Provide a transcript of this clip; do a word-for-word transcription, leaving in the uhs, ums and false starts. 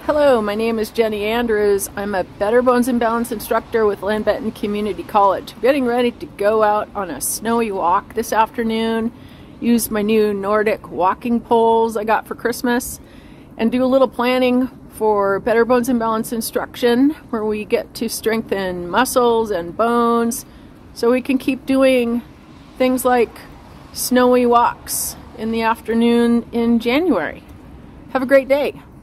Hello, my name is Jenny Andrews. I'm a Better Bones and Balance instructor with Benton Community College. I'm getting ready to go out on a snowy walk this afternoon, use my new Nordic walking poles I got for Christmas, and do a little planning for Better Bones and Balance instruction where we get to strengthen muscles and bones so we can keep doing things like snowy walks in the afternoon in January. Have a great day.